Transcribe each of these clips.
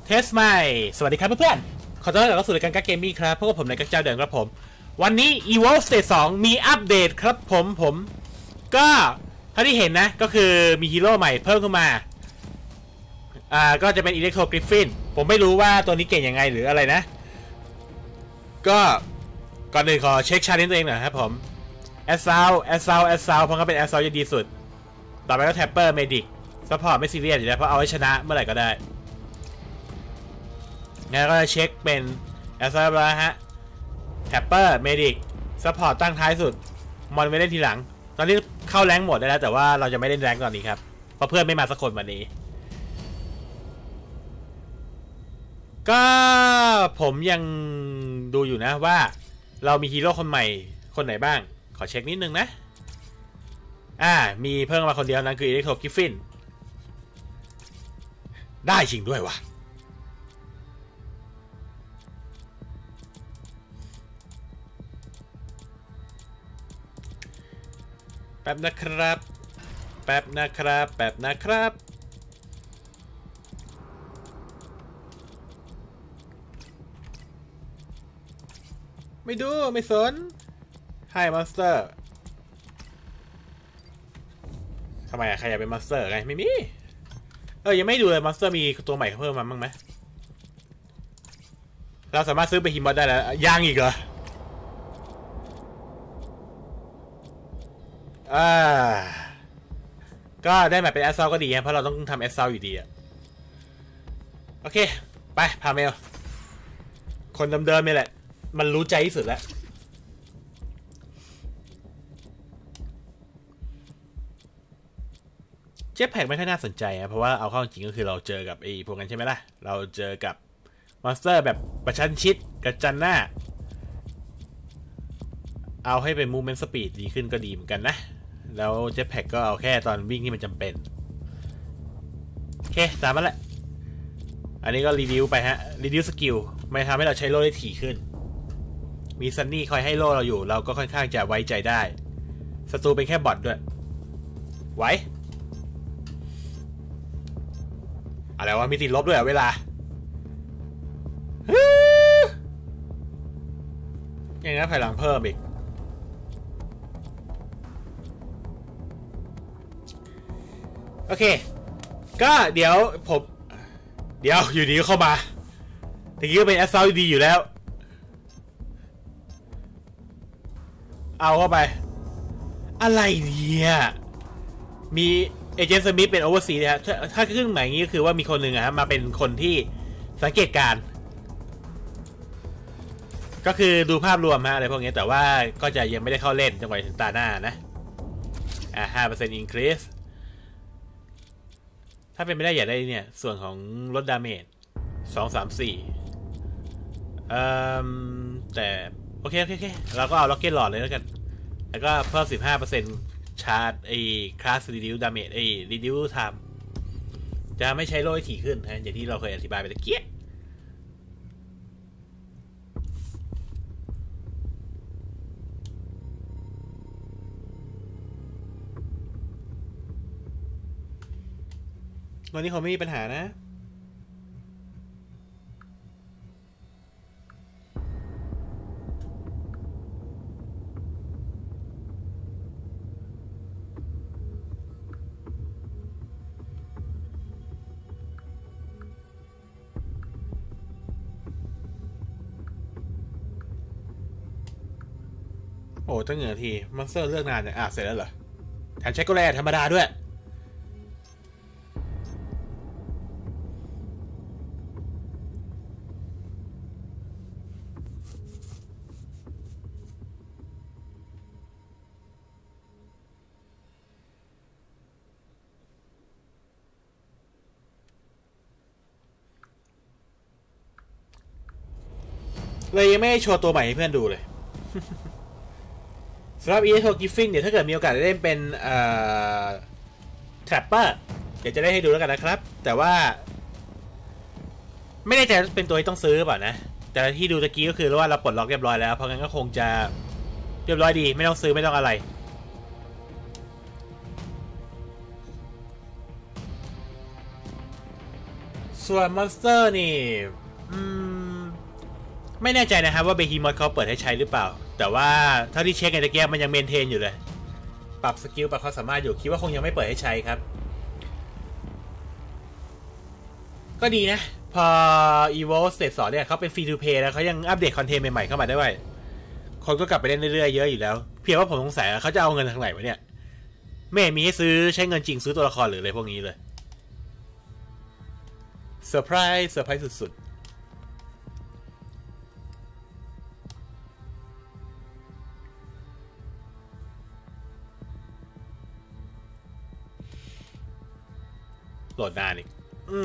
เทสใหม่สวัสดีครับเพื่อนๆขอต้อนรับเข้าสู่รายการกั๊กเกมมี่ครับพวกผมในกั๊กเจ้าเดิมครับผมวันนี้ Evolve Stage 2 มีอัปเดตครับผมก็ถ้าที่เห็นนะก็คือมีฮีโร่ใหม่เพิ่มขึ้นมาก็จะเป็น Electro Griffin ผมไม่รู้ว่าตัวนี้เก่งยังไงหรืออะไรนะก็ก่อนอื่นขอเช็คชาเลนจ์ตัวเองหน่อยครับผมแอสซาวเพราะเขาเป็นแอสซาวจะดีสุดต่อไปก็แท็ปเปอร์เมดิกซัพพอร์ตไม่ซีเรียสอยู่แล้วเพราะเอาไว้ชนะเมื่อไหร่ก็ได้งั้นก็จะเช็คเป็นแอสซาวแล้วฮะแท็ปเปอร์เมดิกซัพพอร์ตตั้งท้ายสุดมอนไม่เล่นทีหลังตอนนี้เข้าแรงหมดได้แล้วแต่ว่าเราจะไม่เล่นแรงตอนนี้ครับเพราะเพื่อนไม่มาสักคนวันนี้ก็ผมยังดูอยู่นะว่าเรามีฮีโร่คนใหม่คนไหนบ้างขอเช็คนิดนึงนะมีเพิ่มมาคนเดียวนั่นคือ Electro Griffin ได้จริงด้วยวะแป๊บนะครับไม่ดูไม่สนไฮมอนสเตอร์ทำไมใครอยากเป็นมอนสเตอร์ไงไม่มียังไม่ดูเลยมอนสเตอร์มีตัวใหม่เพิ่มมาบ้างไหมเราสามารถซื้อไปฮิมมอสได้แล้วยังอีกเหรอก็ได้แบบเป็นแอสเซลก็ดีเพราะเราต้องทำแอสเซลอยู่ดีโอเคไปพาเมลคนเดิมๆนี่แหละมันรู้ใจที่สุดแล้วเจ็ตแพ็กไม่ค่อยน่าสนใจเพราะว่าเอาเข้าจริงก็คือเราเจอกับไอ้พวกนั้นใช่ไหมล่ะเราเจอกับมอนสเตอร์แบบประชันชิดกระจันหน้าเอาให้เป็นมูฟเมนต์สปีดดีขึ้นก็ดีเหมือนกันนะแล้วเจ็ตแพ็กก็เอาแค่ตอนวิ่งที่มันจำเป็นโอเคตามมาแหละอันนี้ก็รีวิวไปฮะรีวิวสกิลไม่ทำให้เราใช้โล่ได้ถี่ขึ้นมีซันนี่คอยให้โล่เราอยู่เราก็ค่อนข้างจะไว้ใจได้ศัตรูเป็นแค่บอทด้วยไว้อะไรวะมีติดลบด้วยเวลาอย่างนั้นภายหลังเพิ่มอีกโอเคก็เดี๋ยวอยู่ดีก็เข้ามาทีนี้ก็เป็นแอสซอลดีอยู่แล้วเอาเข้าไปอะไรเนี่ยมีเอเจนต์สมิธเป็นโอเวอร์ซีนะฮะถ้าขึ้นหมายอย่างนี้ก็คือว่ามีคนหนึ่งมาเป็นคนที่สังเกตการก็คือดูภาพรวมอะไรพวกนี้แต่ว่าก็จะยังไม่ได้เข้าเล่นจนกว่าถึงตาหน้านะ5% increase ถ้าเป็นไม่ได้อยากได้เนี่ยส่วนของลดดาเมจ2 3 4แต่โอเคเราก็เอาล็อกเก็ตหลอดเลยแล้วกันแล้วก็เพิ่ม 15% ชาร์จคลาสรีดิวดาเมจรีดิวไทม์จะไม่ใช้โล่ให้ถี่ขึ้นนะอย่างที่เราเคยอธิบายไปตะเกียบวันนี้เขาไม่มีปัญหานะโอ้ตั้งเหงื่อทีมอนสเตอร์เลือกนานเนี่ยเสร็จแล้วเหรอแถมใช้ก็แร่ธรรมดาด้วยเลยยังไม่โชว์ตัวใหม่ให้เพื่อนดูเลยสำหรับ Electro Griffin เนี่ยถ้าเกิดมีโอกาสได้เล่นเป็นTrapper เดี๋ยวจะได้ให้ดูแล้วกันนะครับแต่ว่าไม่แน่ใจเป็นตัวที่ต้องซื้อเปล่านะแต่ที่ดูตะกี้ก็คือว่าเราปลดล็อกเรียบร้อยแล้วเพราะงั้นก็คงจะเรียบร้อยดีไม่ต้องซื้อไม่ต้องอะไรสส่วนมอนสเตอร์นี่ไม่แน่ใจนะครับว่าเบฮีมอสเขาเปิดให้ใช้หรือเปล่าแต่ว่าเท่าที่เช็คไอ้ตะเกียบมันยังเมนเทนอยู่เลยปรับสกิลปรับความสามารถอยู่คิดว่าคงยังไม่เปิดให้ใช้ครับก็ดีนะพอ Evolve Stage 2เนี่ยเขาเป็นฟรีทูเพย์แล้วเขายังอัปเดตคอนเทนต์ใหม่ๆเข้ามาด้วยคนก็กลับไปเล่นเรื่อยๆเยอะอยู่แล้วเพียงว่าผมสงสัยเขาจะเอาเงินทางไหนวะเนี่ยไม่มีให้ซื้อใช้เงินจริงซื้อตัวละครหรืออะไรพวกนี้เลยเซอร์ไพรส์สุดๆโหลดนานอีก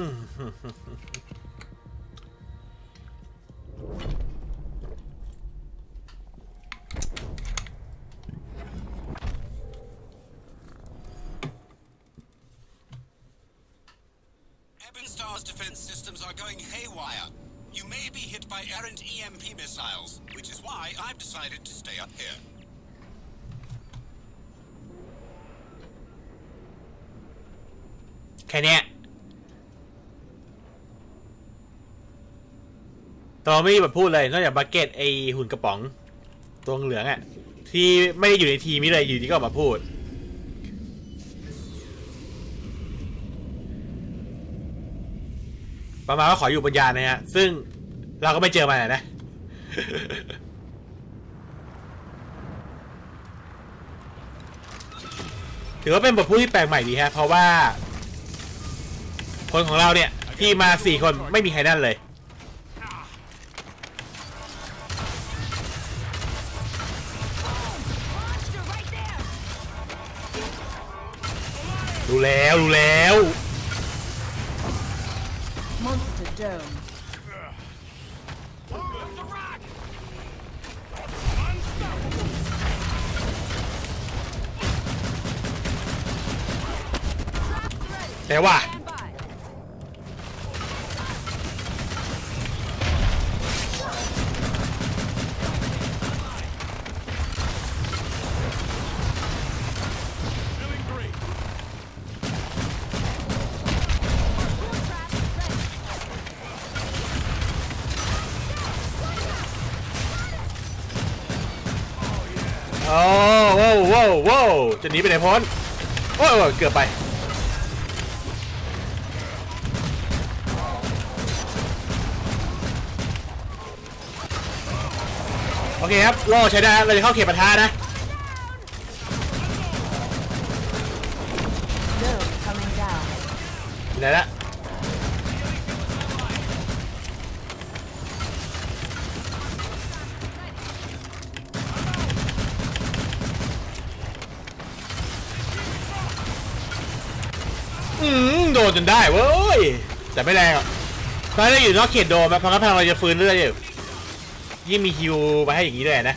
Ebonstar's defense systems are going haywire. You may be hit by errant EMP missiles, which is why I've decided to stay up here. แค่นี้ต่อไม่มีแบบพูดเลยนอกจากบักเก็ตไอหุ่นกระป๋องตัวเหลืองอะที่ไม่ได้อยู่ในทีมนี้เลยอยู่ที่ก็ออกมาพูดประมาณว่าขออยู่บนยานนะฮะซึ่งเราก็ไม่เจอมานะ ถือว่าเป็นบทพูดที่แปลกใหม่ดีฮะเพราะว่าคนของเราเนี่ยที่มา4 คนไม่มีใครนั่นเลยรู้แล้ว Monster Dome. แต่ว่าโอ้โว้จะหนีไปไหนพ้นโอ้เกือบไปโอเคครับโล่ใช้ได้เราจะเข้าเขตปะทะนะ Dome coming down. ไหนละโดนจนได้เว้ยแต่ไม่แรงอ่ะตอนนี้อยู่นอกเขตโดมนะพลังเราจะฟื้นเรื่อยอยู่ยิ่งมีฮิวมาให้อย่างนี้ด้วยนะ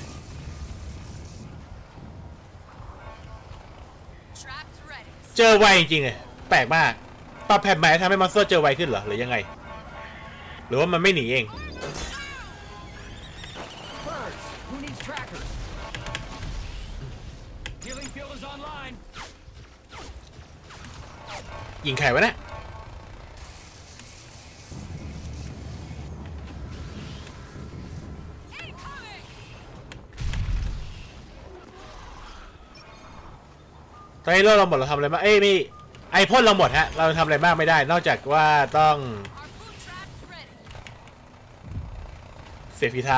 เจอไวจริงๆเลยแปลกมากปรับแผ่นใหม่ทำให้มอนสเตอร์เจอไวขึ้นเหรอหรือยังไงหรือว่ามันไม่หนีเองยิงใครวะเนี่ยตอนนี้เราหมดเราทำอะไรบ้างไม่ไอพ่นเราหมดฮะเราทำอะไรมากไม่ได้นอกจากว่าต้องเสียฝีเท้า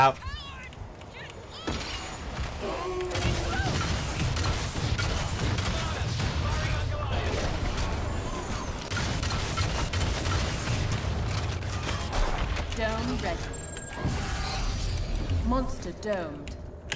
Dome ready. Monster domed.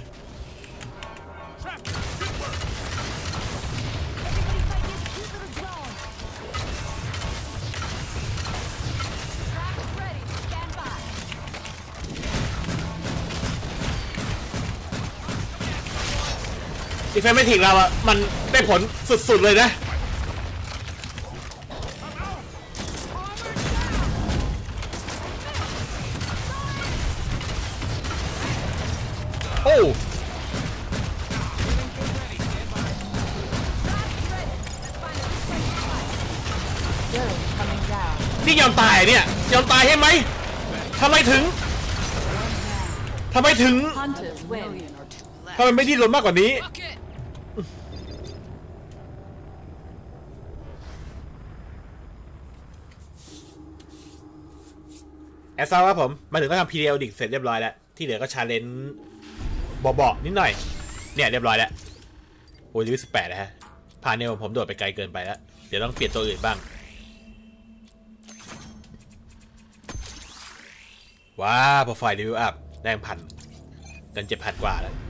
If ไม่ถึงเราอะมันได้ผลสุดๆเลยนะโอ้นี่ยอมตายเนี่ยยอมตายใช่ไหมทำไมถึง Hunters win. ทำไมไม่ดิ้นรนมากกว่านี้แอสซาวครับผมมาถึงก็ทำ periodic เสร็จเรียบร้อยแล้วที่เหลือก็ชาเลนจ์เบาๆนิดหน่อยเนี่ยเรียบร้อยแล้วโอ้ย18แล้วฮะพาเนลผมโดดไปไกลเกินไปแล้วเดี๋ยวต้องเปลี่ยนตัวอื่นบ้างว้าพอไฟรีวิวอัพได้1,000กัน7,000 กว่าแล้ว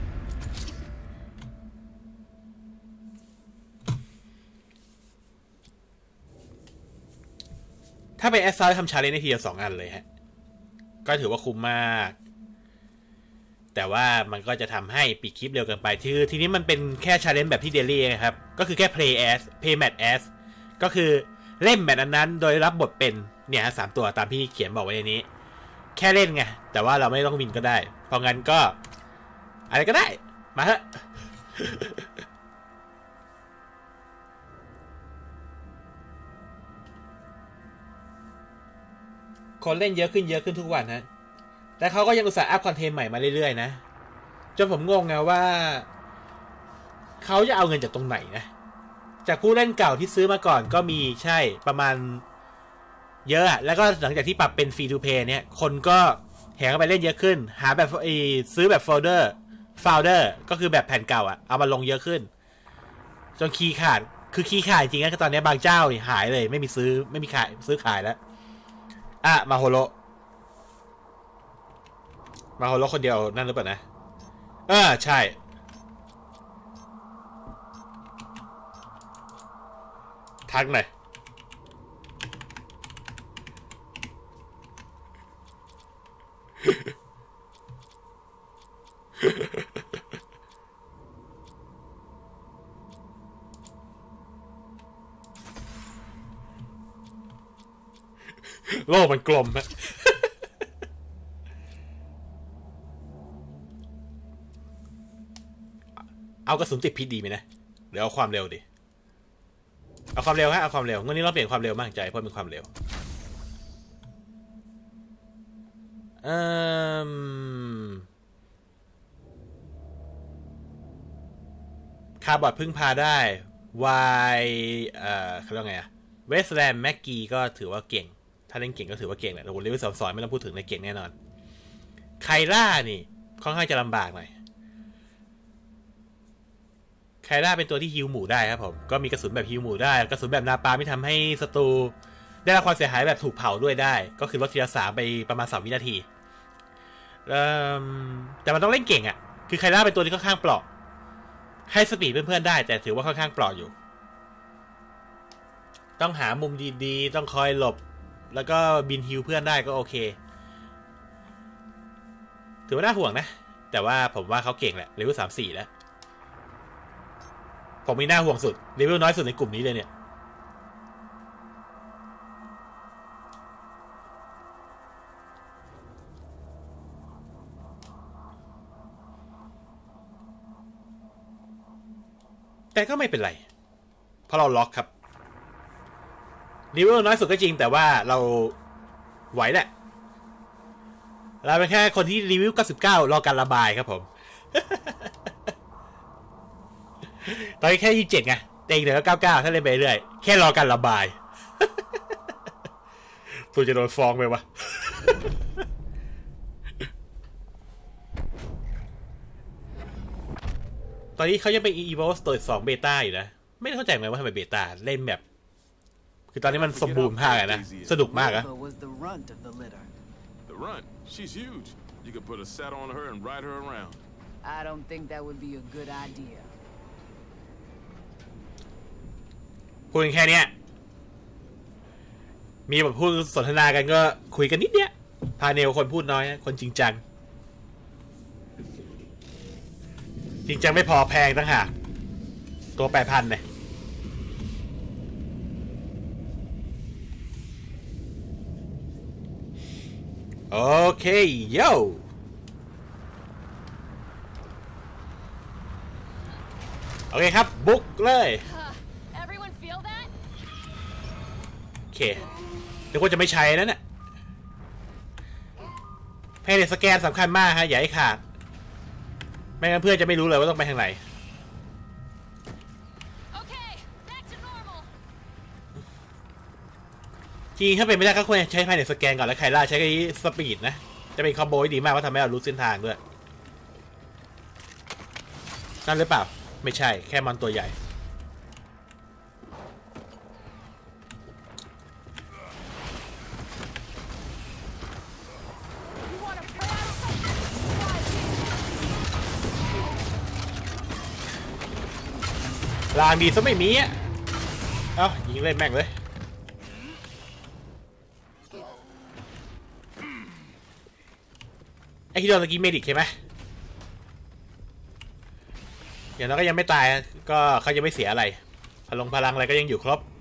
ถ้าเป็นแอสซาวทำชาเลนจ์ในทีเดียว2 อันเลยฮะก็ถือว่าคุ้มมากแต่ว่ามันก็จะทำให้ปิดคลิปเร็วเกินไปทีนี้มันเป็นแค่ชาเลนจ์แบบที่เดลี่นะครับก็คือแค่ play match as ก็คือเล่นแมตช์นั้นโดยรับบทเป็นเนี่ย3 ตัวตามที่เขียนบอกไว้ในนี้แค่เล่นไงแต่ว่าเราไม่ต้องวินก็ได้เพราะงั้นก็อะไรก็ได้มาเถอะคนเล่นเยอะขึ้นทุกวันนะแต่เขาก็ยังอุตส่าห์อัพคอนเทนต์ใหม่มาเรื่อยๆนะจนผมงงไงว่าเขาจะเอาเงินจากตรงไหนนะจากผู้เล่นเก่าที่ซื้อมาก่อนก็มีใช่ประมาณเยอะแล้วก็หลังจากที่ปรับเป็นฟรีทูเพย์เนี่ยคนก็แห่เข้าไปเล่นเยอะขึ้นหาแบบซื้อแบบโฟลเดอร์ก็คือแบบแผ่นเก่าเอามาลงเยอะขึ้นจนคีย์ขาดคือคีย์ขาดจริงๆนะตอนนี้บางเจ้าหายเลยไม่มีขายซื้อขายแล้วมาโฮโลคนเดียวนั่นหรือเปล่านะใช่ทักหน่อยโลกมันกลมฮะเอากระสุนติดพิษดีไหมนะหรือเอาความเร็วดิเอาความเร็วฮะเอาความเร็ววันนี้เราเปลี่ยนความเร็วมากใจเพราะเป็นความเร็วคาร์บอดพึ่งพาได้วายเขาเรียกไงเวสแลนด์แม็กกี้ก็ถือว่าเก่งถ้าเล่นเก่งก็ถือว่าเก่งแหละแต่ผมเรียกสอนไม่ต้องพูดถึงในเก่งแน่นอนไคล่านี่ค่อนข้างจะลำบากหน่อยไคล่าเป็นตัวที่ฮิวหมู่ได้ครับผมก็มีกระสุนแบบฮิวหมู่ได้กระสุนแบบนาปาไม่ทำให้ศัตรูได้รับความเสียหายแบบถูกเผาด้วยได้ก็คือลดทีละ3ไปประมาณ3 วินาทีแต่มันต้องเล่นเก่งคือไคล่าเป็นตัวที่ค่อนข้างเปราะให้สปีดเพื่อนๆได้แต่ถือว่าค่อนข้างเปราะอยู่ต้องหามุมดีๆต้องคอยหลบแล้วก็บินฮิวเพื่อนได้ก็โอเคถือว่าน่าห่วงนะแต่ว่าผมว่าเขาเก่งแหละเลเวล34แล้วผมมีหน้าห่วงสุดเลเวลน้อยสุดในกลุ่มนี้เลยเนี่ยแต่ก็ไม่เป็นไรเพราะเราล็อกครับเลเวลน้อยสุดก็จริงแต่ว่าเราไหวแหละเราเป็นแค่คนที่รีวิว99รอการระบายครับผมตอนนี้แค่27ไงแต่อีกเดี๋ยวก็99ถ้าเล่นไปเรื่อยแค่รอการระบายตัวจะโดนฟ้องไปวะตอนนี้เขายังเป็น Evolve ตัว2เบต้าอยู่นะไม่เข้าใจไงว่าทำไมเบต้าเล่นแบบคือตอนนี้มันสมบูรณ์มากนะสนุกมากอะ She's huge. You could put a saddle on her and ride her around. I don't think that would be a good idea. พูดแค่นี้มีแบบพูดสนทนากันก็คุยกันนิดเดียวพาเนลคนพูดน้อยคนจริงจังจริงจังไม่พอแพงตั้งหากตัว 8,000 เนี่ยโอเคโย่โอเคครับบุกเลยโอเคเดี๋ยวก็จะไม่ใช้แล้วเนี่ยให้สแกนสำคัญมากฮะอย่าให้ขาดไม่งั้นเพื่อนจะไม่รู้เลยว่าต้องไปทางไหนจริงถ้าเป็นไม่ได้ก็ควรใช้ภายในสแกนก่อนแล้วไคล่าใช้สปีดนะจะเป็นคอมโบที่ดีมากว่าทำให้เรารู้เส้นทางด้วยนั่นหรือเปล่าไม่ใช่แค่มันตัวใหญ่ลางดีซะไม่มีอ่ะเอ้ายิงเล่นแม่งเลยไอ้ที่โดนตะกี้เมดิกใช่ไหมอย่างน้อยก็ยังไม่ตายก็เขายังไม่เสียอะไรพลังอะไรก็ยังอยู่ครบ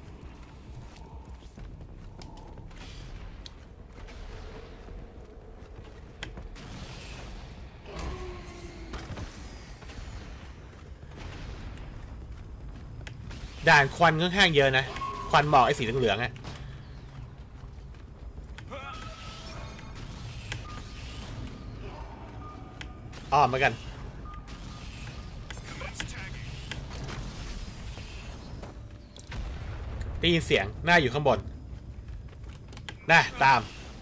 ด่านควันค่อนข้างเยอะนะควันหมอกไอ้สีเหลืองๆอ่ะอ้อมมากันได้ยินเสียงหน้าอยู่ข้างบนนะตาม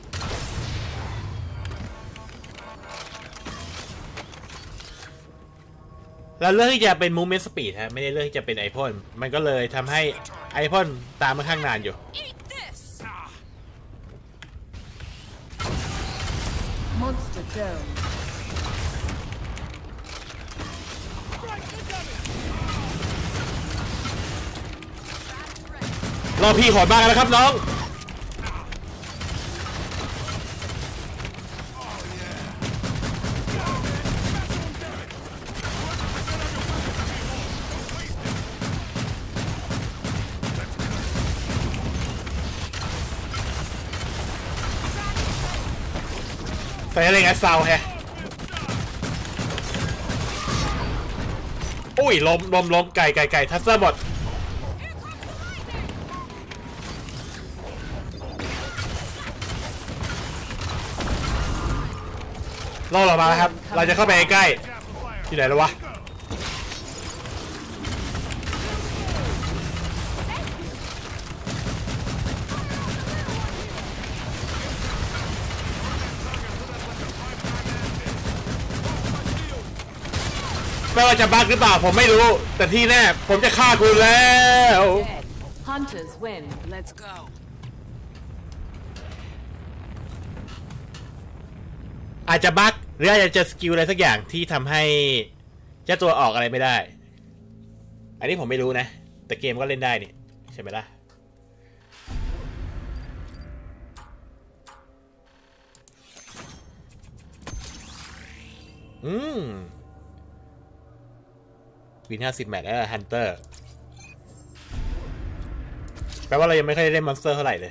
เราเลือกที่จะเป็น movement speed ฮะไม่ได้เลือกที่จะเป็นไอพ่นมันก็เลยทำให้ไอพ่นตามมาข้างนานอยู่รอพี่ขอบ้างแล้วครับน้องใส่อะไรกันซาวแฮะอุ้ยล้มไก่ทัสเซอร์หมดล่อเรามาแล้วครับเราจะเข้าไปใกล้ที่ไหนแล้ววะไม่ว่าจะบั๊กหรือเปล่าผมไม่รู้แต่ที่แน่ผมจะฆ่าคุณแล้ว Hunters win. Let's go. อาจจะบั๊กหรืออาจจะเจอสกิลอะไรสักอย่างที่ทำให้เจ้าตัวออกอะไรไม่ได้อันนี้ผมไม่รู้นะแต่เกมก็เล่นได้นี่ใช่ไหมล่ะวิน50 แมตช์ฮันเตอร์แปลว่าเรายังไม่เคยเล่นมอนสเตอร์เท่าไหร่เลย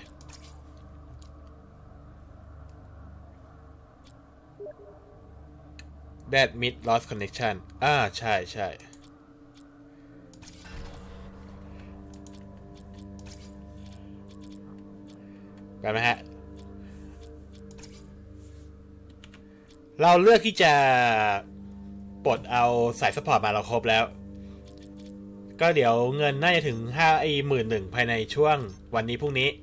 That mid lost connection ใช่แบบนะฮะเราเลือกที่จะปลดเอาสายซัพพอร์ตมาเราครบแล้วก็เดี๋ยวเงินน่าจะถึง51,000ภายในช่วงวันนี้พรุ่งนี้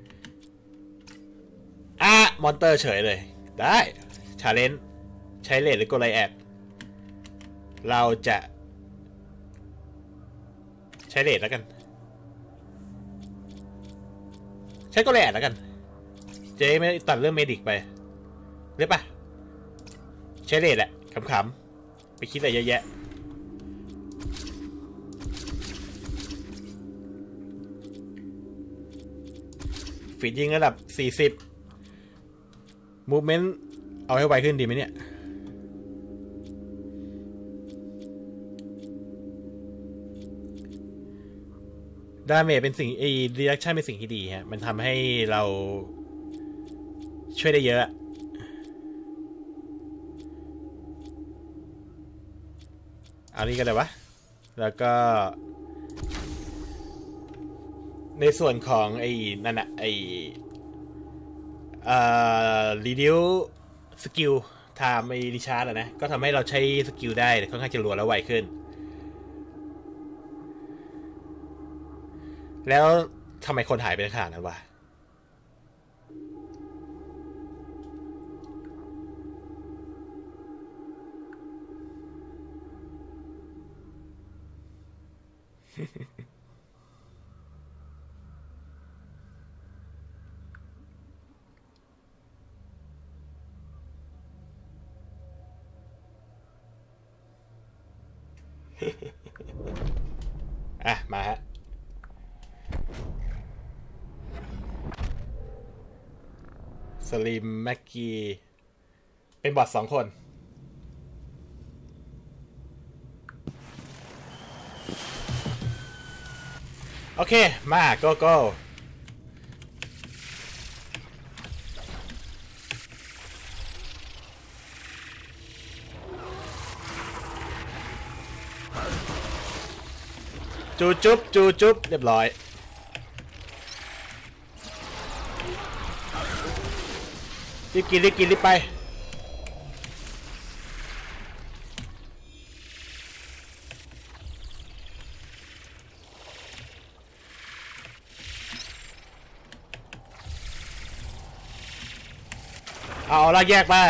มอนเตอร์เฉยเลยได้ชาเลนจ์ใช้เลทหรือโกไลแอดเราจะใช้เลทแล้วกันใช้โกไลแอดแล้วกันเจ๊ไม่ตัดเรื่องเมดิกไปหรือปะใช้เลทแหละขำๆไปคิดอะไรเยอะแยะฟีดยิงระดับ40 movement เอาให้ไวขึ้นดีไหมเนี่ยดาเมจเป็นสิ่งรีแอคชั่นเป็นสิ่งที่ดีฮะมันทำให้เราช่วยได้เยอะเอานี้กันเลยวะแล้วก็ในส่วนของนั่นน่ะreduce สกิลไทม์ไอรีชาร์จนะก็ทำให้เราใช้สกิลได้ค่อนข้างจะรัวและไวขึ้นแล้วทำไมคนหายไปขนาดนั้นวะอ่ะมาฮะสลิมแม็กกี้เป็นบอท2 คนโอเคมาโกโก้จูจุ๊บจูจุ๊บเรียบร้อยรีบกินรีบกินรีบไปเอาละแยกไป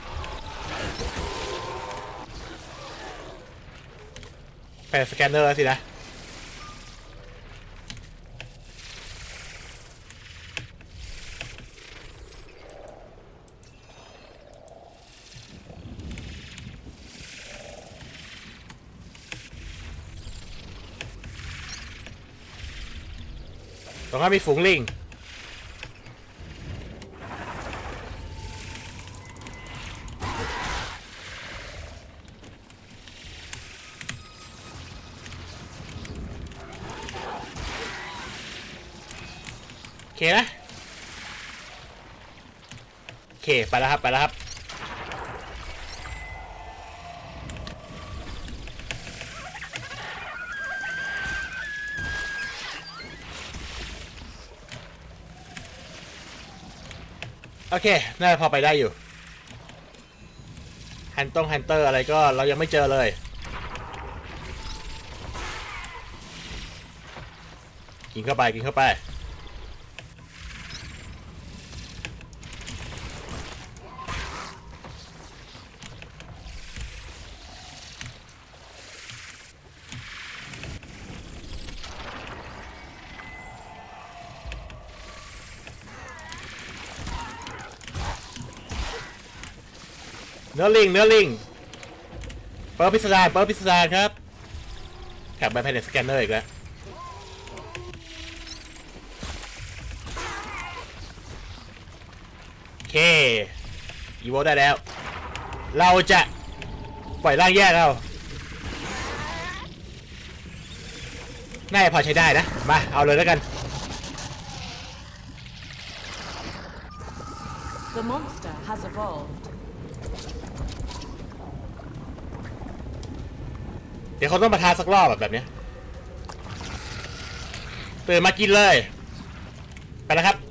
ไปสแกนเนอร์สินะตรงนั้นมีฝูงลิงโอเคนะโอเคไปแล้วครับไปแล้วครับโอเคน่าจะพอไปได้อยู่ฮันเตอร์อะไรก็เรายังไม่เจอเลยกินเข้าไปกินเข้าไปเนื้อลิงเปิดพิสดารครับแท็บไปภายในสแกนเนอร์อีกแล้วโอเคอีโวได้แล้วเราจะปล่อยร่างแยกเราน่าจะพอใช้ได้นะมาเอาเลยแล้วกัน The monster has evolved. เดี๋ยวเขาต้องมาทาสักรอบแบบนี้ตื่นมากินเลยไปแล้วครับ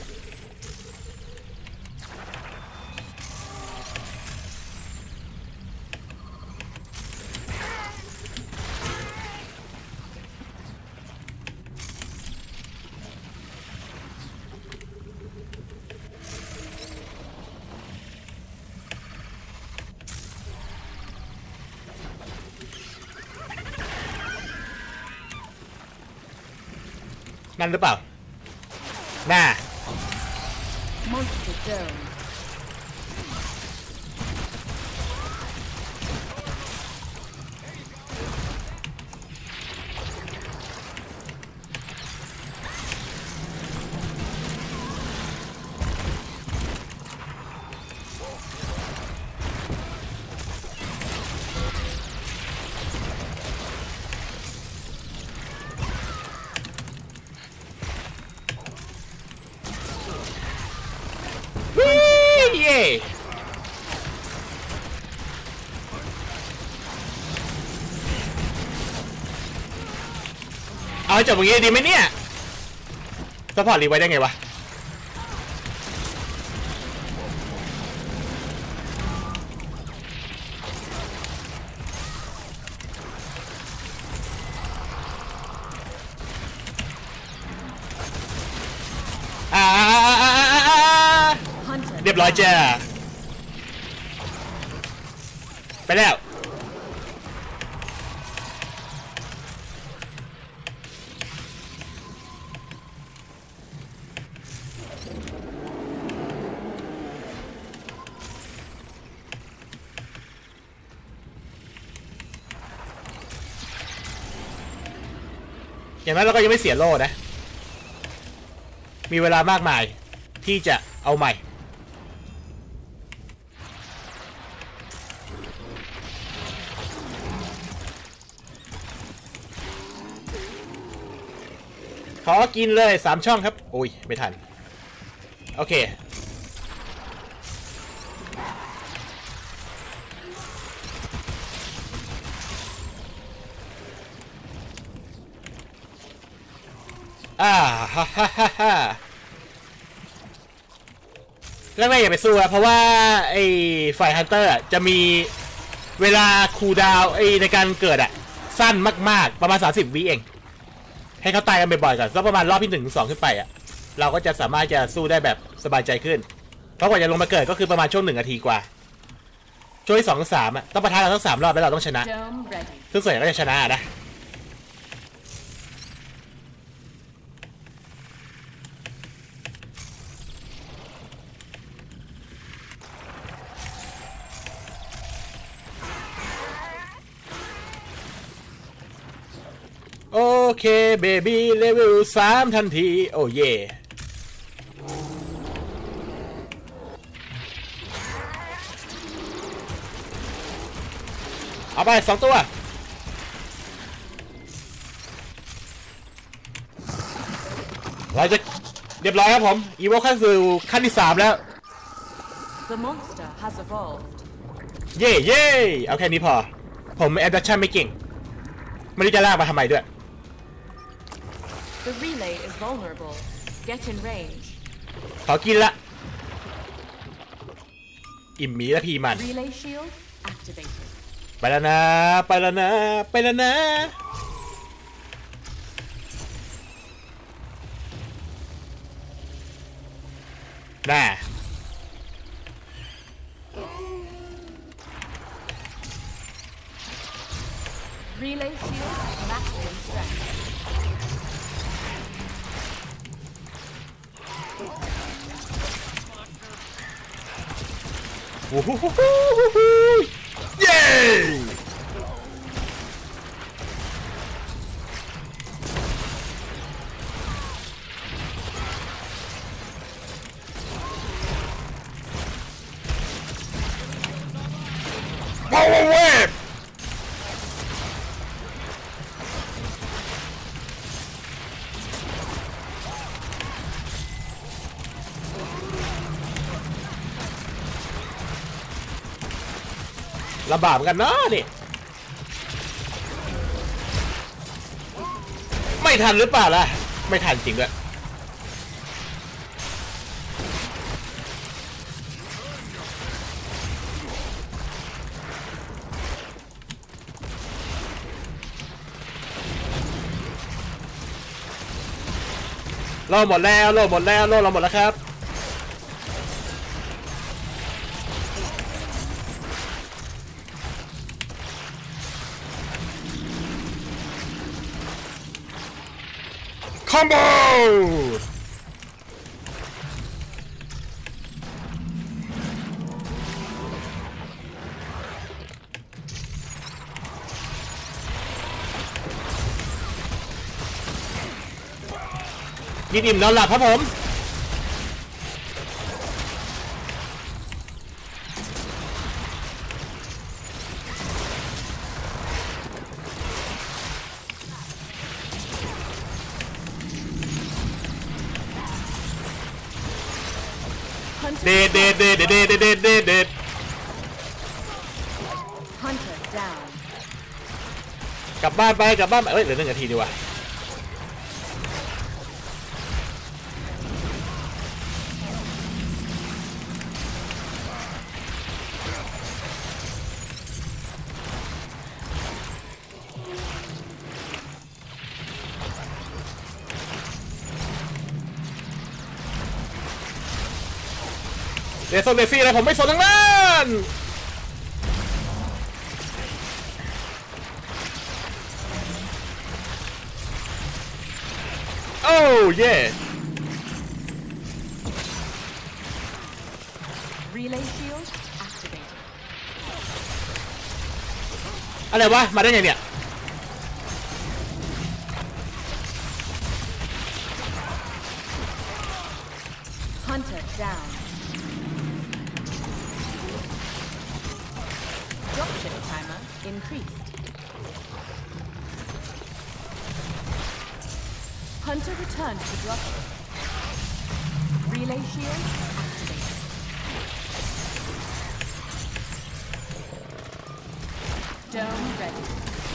นั่นหรือเปล่าหน้า Monster Dome. เย่เอาจบอย่างนี้ดีไหมเนี่ยซัพพอร์ตรีไว้ได้ไงวะเรียบร้อยจ้าไปแล้วอย่างนั้นเราก็ยังไม่เสียโล่นะมีเวลามากมายที่จะเอาใหม่ขอกินเลย3ช่องครับโอ้ยไม่ทันโอเคฮ่าฮ่าฮ่าฮ่าแรกๆอย่าไปสู้อะเพราะว่าไอ้ฝ่ายฮันเตอร์จะมีเวลาคูลดาวน์ในการเกิดอะสั้นมากๆประมาณ30 วิเองให้เขาตายกันบ่อยๆก่อนสักประมาณรอบที่1 ถึง 2ขึ้นไปอะเราก็จะสามารถจะสู้ได้แบบสบายใจขึ้นเพราะกว่าจะลงมาเกิดก็คือประมาณช่วง1 นาทีกว่าช่วงที่2 3อะต้องปะทะกันทั้ง3 รอบแล้วเราต้องชนะซึ่งส่วนใหญ่ก็จะชนะนะโอเคเบบี้เลเวล3ทันทีโอ้เย่เอาไป2 ตัวเราจะเรียบร้อยครับผมอีโวขั้นสู่ขั้นที่3แล้ว The monster has evolved. เย่เย่เอาแค่นี้พอผมแอดดัชชั่นไม่เก่งไม่รู้จะลากมาทำไมด้วย The relay is vulnerable. Get in range. ขอกินละอิ่มหมีและพีมัน Relay shield activated. ไปแล้วนะไปแล้วนะไปแล้วนะน่า Relay shield maximum strength. โอ้โหเย้ว้าวเว็บลำบากเหมือนกันเนาะนี่ไม่ทันหรือเปล่าล่ะไม่ทันจริงด้วยเราหมดแล้วเราหมดแล้วเราหมดแล้วครับ คอมโบกินอิ่มนอนหลับครับผมเด็ดเด็ดเด็ดเด็ดเด็ดเด็ดเด็ดเด็ด Hunter down. กลับบ้านไปกลับบ้านเอ้ยเหลือ1 นาทีดีกว่าเดซโซเดฟี่อะไรผมไม่สนทั้งนั้นโอ้เย่ Relay shield activated. อะไรวะมาได้ไงเนี่ย Hunter down. Dropship timer increased. Hunter returned to dropship. Relay shield activated. Dome ready.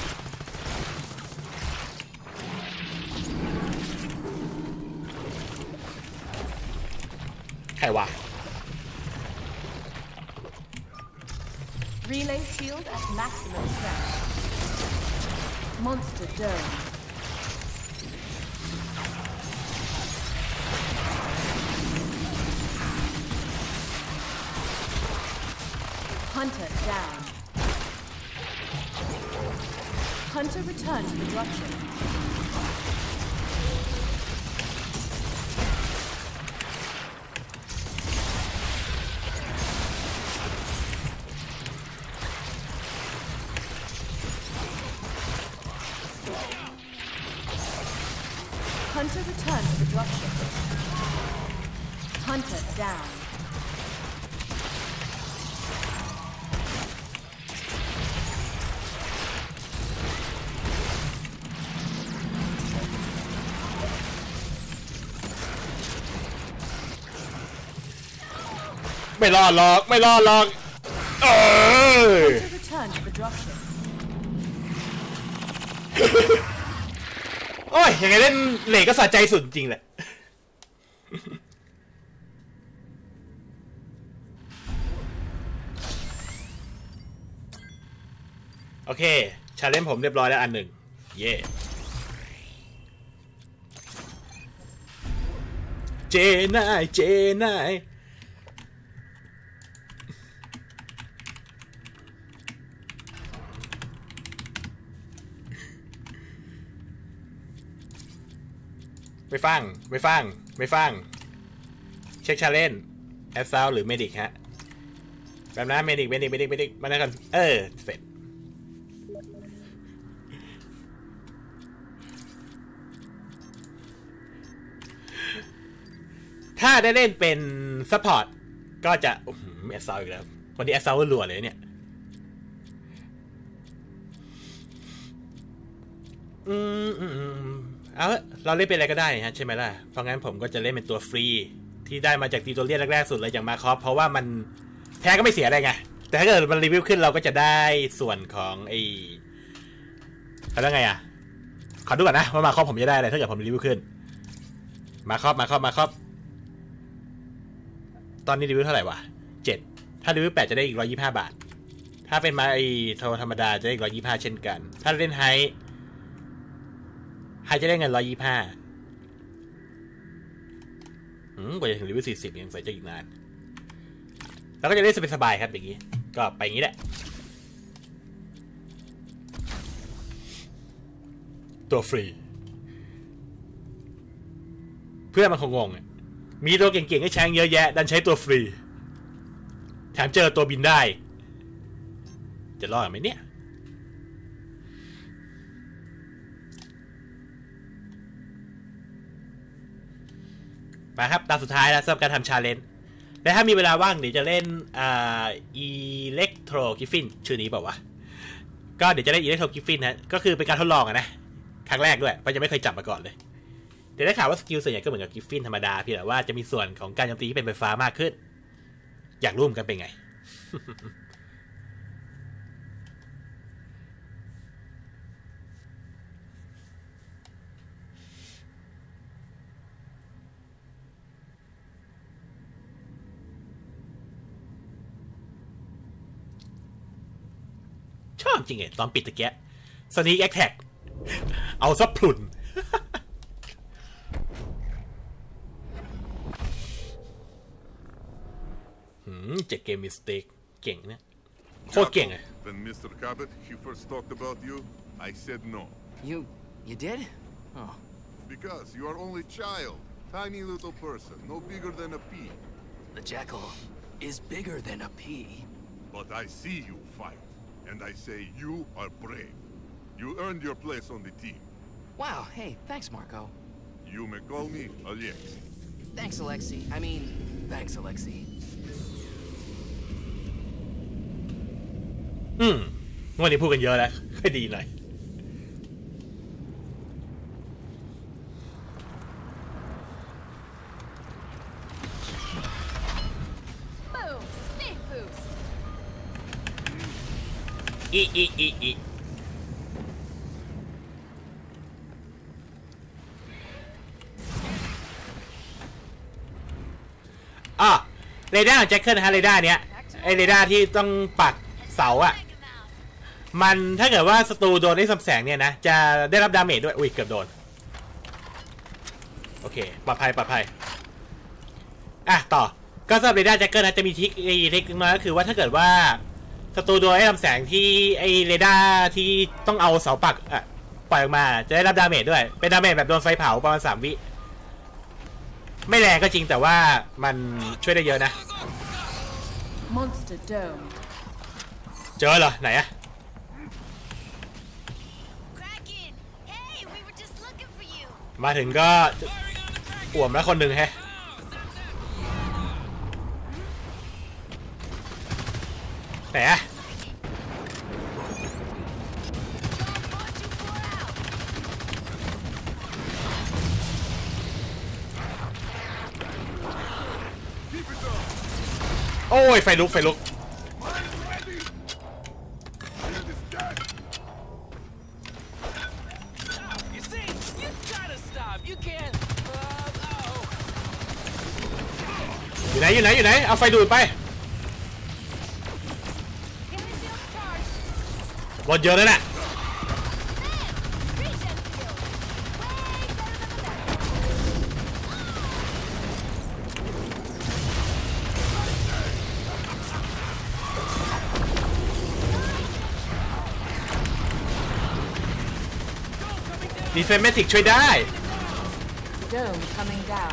Relay shield at maximum strength. Monster dome. Hunter down. Hunter returned to the dropship. Hunter returned to the dropship. Hunter down. Mày lo lọt Hunter returned to the dropship. โอ้ยยังไงเล่นเหล็กก็สะใจสุดจริงแหละโอเคชาเลนจ์ผมเรียบร้อยแล้วอันหนึ่งเย่เจนายไม่ฟังเช็คชาเลนจ์แอสซาวหรือเมดิกฮะแบบนั้นเมดิกมาได้กันเสร็จถ้าได้เล่นเป็นซัพพอร์ตก็จะแอสซาวอีกแล้ววันนี้แอสซาวรัวเลยเนี่ยเอาเราเล่นเป็นอะไรก็ได้ฮะใช่ไหมล่ะเพราะงั้นผมก็จะเล่นเป็นตัวฟรีที่ได้มาจากตีตัวเลียนแรกๆสุดเลยอย่างมาคอฟเพราะว่ามันแพ้ก็ไม่เสียอะไรไงแต่ถ้าเกิดมันรีวิวขึ้นเราก็จะได้ส่วนของไอ้แล้วไงขอดูก่อนนะว่ามาคอฟผมจะได้อะไรถ้าเกิดผมรีวิวขึ้นมาคอฟตอนนี้รีวิวเท่าไหร่วะ7ถ้ารีวิว8จะได้อีก125 บาทถ้าเป็นมาไอ้ธรรมดาจะได้อีก125เช่นกันถ้าเล่นไฮจะได้เงิน125กว่าจะถึงรีวิว40ยังใส่จะอีกนานแล้วก็จะเล่นสบายๆครับอย่างนี้ก็ไปอย่างนี้แหละตัวฟรีเพื่อนมันคงงงมีตัวเก่งๆให้แชงเยอะแยะดันใช้ตัวฟรีแถมเจอตัวบินได้จะรอดไหมเนี่ยมาครับตามสุดท้ายแล้วสำหรับการทำชาเลนจ์และถ้ามีเวลาว่างเดี๋ยวจะเล่นElectro Griffin ชื่อนี้เปล่าวะก็เดี๋ยวจะเล่นElectro Griffin นะก็คือเป็นการทดลองนะครั้งแรกด้วยเพราะยังไม่เคยจับมาก่อนเลยเดี๋ยวได้ข่าวว่าสกิลส่วนใหญ่ก็เหมือนกับ Griffin ธรรมดาเพียงแต่ว่าจะมีส่วนของการโจมตีที่เป็นไฟฟ้ามากขึ้นอยากรู้เหมือนกันเป็นไง ชอบจริงไงตอนปิดตะเกียสนีกแอคแท็กเอาซับพลุน 7 เกมมีสเต็กเก่งเนี่ยโคตรเก่งอะ When Mr. Cabot, he first talked about you, I said no. You did? Oh. Because you are only child. Tiny little person, no bigger than a pea. The jackal is bigger than a pea. But I see you fight, and I say you are brave. You earned your place on the team. Wow, hey, thanks, Marco. You may call me Alex. Thanks, Alexei. I mean, thanks, Alexei. วันนี้พูดกันเยอะแล้วค่อยดีหน่อย Boom! Speed boost! อีเรดาร์ของแจ็คเกิลนะฮะเรดาร์เนี้ยไอเรดาร์ที่ต้องปักเสาอะมันถ้าเกิดว่าศัตรูโดนได้สับแสงเนี่ยนะจะได้รับดาเมจด้วยอุ้ยเกือบโดนโอเคปลอดภัยต่อก็สำหรับเรดาร์แจ็คเกิลนะจะมีทริคมาก็คือว่าถ้าเกิดว่าศัตรูโดนได้ลำแสงที่ไอเรดาร์ที่ต้องเอาเสาปักปล่อยออกมาจะได้รับดาเมจด้วยเป็นดาเมจแบบโดนไฟเผาประมาณ3 วิไม่แรงก็จริงแต่ว่ามันช่วยได้เยอะนะ Monster Dome. เจอเหรอไหนอะ Kraken! Hey, we were just looking for you. มาถึงก็อ่วมแล้วคนหนึ่งแฮะไหนอะโอ้ยไฟลุก You see, you gotta stop. You can't. อยู่ไหนเอาไฟดูดไปบอลเยอะแล้วน่ะดีเฟนเมติกช่วยได้ Dome coming down.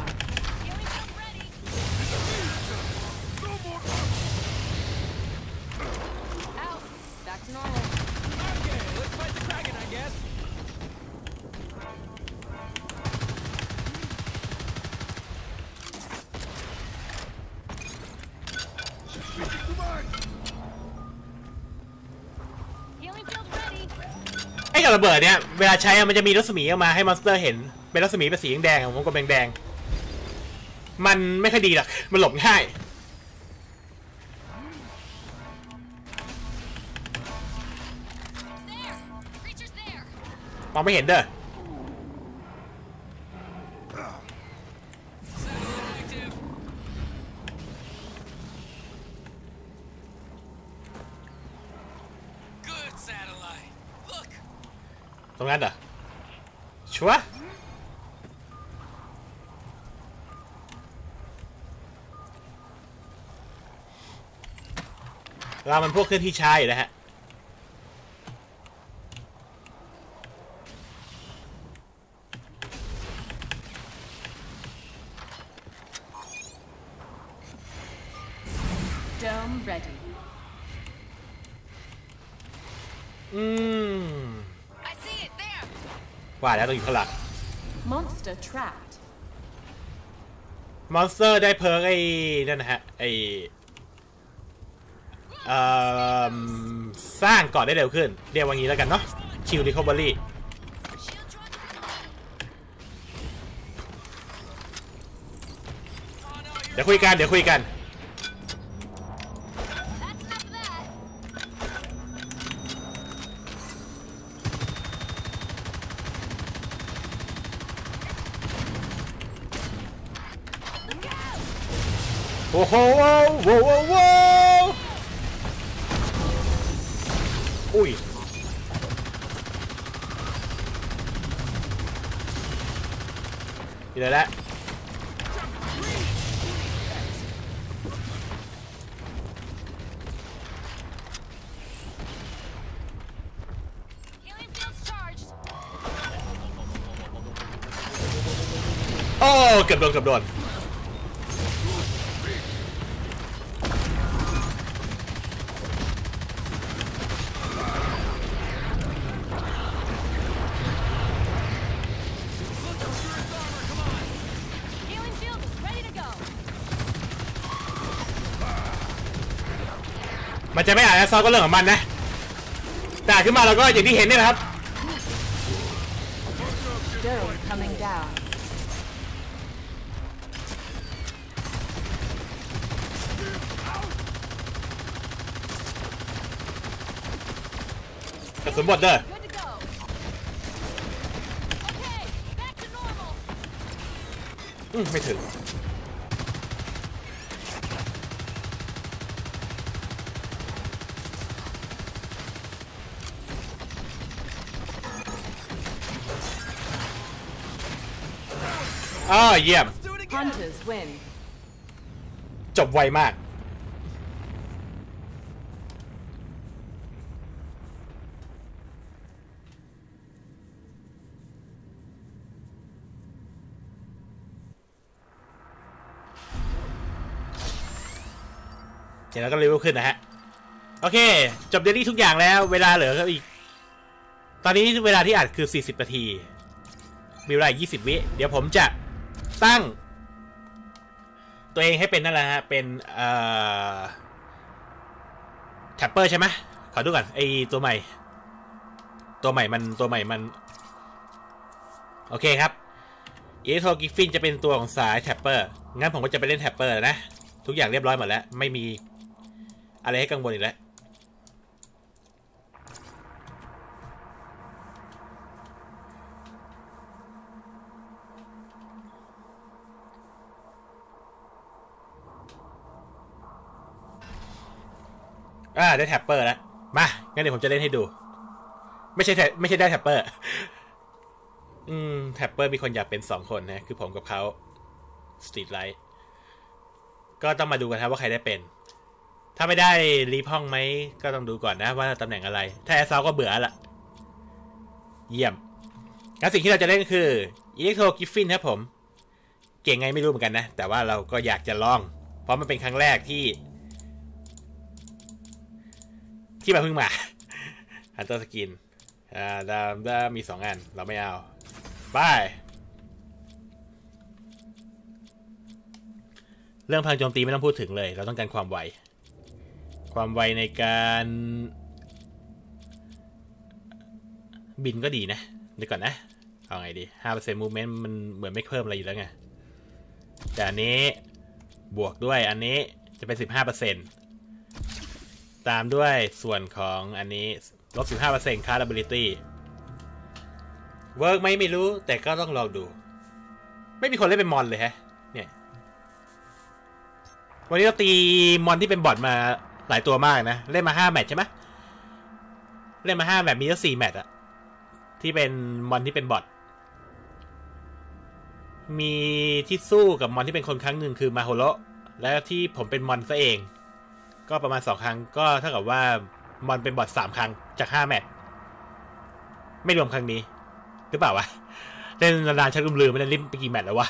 Out. Back to normal. Okay, let's fight the Kraken, I guess. ไอ้กับระเบิดเนี่ยเวลาใช้มันจะมีรัศมีออกมาให้มอนสเตอร์เห็นเป็นรัศมีเป็นสีแดงของผมก็แดงมันไม่ค่อยดีหรอกมันหลบง่ายมองไม่เห็นเด้อ Good satellite. Look. ตรงนั้นเหรอชัวร์เรามันพวกเคลื่อนที่ช้าอยู่นะฮะ Dome ready. I see it there. ว่าแล้วต้องอยู่ข้างหลัง Monster trapped. มอนสเตอร์ได้เพิร์กไอ้นั่นนะฮะไอ้สร้างเกาะได้เร็วขึ้นเรียกว่างี้แล้วกันเนาะคิวรีคอเวอรี่เดี๋ยวคุยกันโอ้โหอุ้ยนี่เลยแหละอ้เกือบโดน Healing shield is ready to go. มันจะไม่อ่านแอสซอลก็เรื่องของมันนะแต่ขึ้นมาเราก็อย่างที่เห็นนี่แหละครับ Dome coming down. กระสุนหมดเด้อ Good to go. Okay, back to normal. ไม่ถึงเยี่ยม Hunters win. จบไวมากเดี๋ยวเราก็เลเวลขึ้นนะฮะโอเคจบเดลี่ทุกอย่างแล้วเวลาเหลือก็อีกตอนนี้เวลาที่อัดคือ40นาทีมีเวลา20วิเดี๋ยวผมจะตั้งตัวเองให้เป็นนั่นแหละฮะเป็นแท็ปเปอร์ใช่ไหมขอดูก่อนไอตัวใหม่มันโอเคครับอีโทกิฟฟินจะเป็นตัวของสายแท็ปเปอร์งั้นผมก็จะไปเล่นแท็ปเปอร์นะทุกอย่างเรียบร้อยหมดแล้วไม่มีอะไรให้กังวลอีกแล้วได้แท็ปเปอร์แล้วมางั้นเดี๋ยวผมจะเล่นให้ดูไม่ใช่ได้แท็ปเปอร์แท็ปเปอร์มีคนอยากเป็น2คนนะคือผมกับเขาสตรีทไลท์ก็ต้องมาดูกันครับว่าใครได้เป็นถ้าไม่ได้รีพห้องไหมก็ต้องดูก่อนนะว่าตำแหน่งอะไรถ้าแอสซอลก็เบื่อละเยี่ยมงั้นสิ่งที่เราจะเล่นคืออิเล็กโทรกิฟฟินครับผมเก่งไงไม่รู้เหมือนกันนะแต่ว่าเราก็อยากจะลองเพราะมันเป็นครั้งแรกที่มาเพิ่งมาฮันเตอร์สกินได้มี2อันเราไม่เอาไปเรื่องพลังโจมตีไม่ต้องพูดถึงเลยเราต้องการความไวในการบินก็ดีนะเดี๋ยวก่อนนะเอาไงดี 5% movement มันเหมือนไม่เพิ่มอะไรอยู่แล้วไงแต่อันนี้บวกด้วยอันนี้จะเป็น 15%ตามด้วยส่วนของอันนี้ลบ 15% card ability เวิร์กไหมไม่รู้แต่ก็ต้องลองดูไม่มีคนเล่นเป็นมอนเลยฮะเนี่ยวันนี้เราตีมอนที่เป็นบอทมาหลายตัวมากนะเล่นมา5แมตช์ใช่ไหมเล่นมา5แมตช์มีแล้ว4แมตช์อะที่เป็นมอนที่เป็นบอทมีที่สู้กับมอนที่เป็นคนครั้งหนึ่งคือมาโฮโรแล้วที่ผมเป็นมอนซะเองก็ประมาณ2ครั้งก็เท่ากับว่ามอนเป็นบอท3ครั้งจาก5แมตช์ไม่รวมครั้งนี้หรือเปล่าวะเล่นนานๆชักลืมไม่ได้ลิ้มไปกี่แมตช์แล้ววะ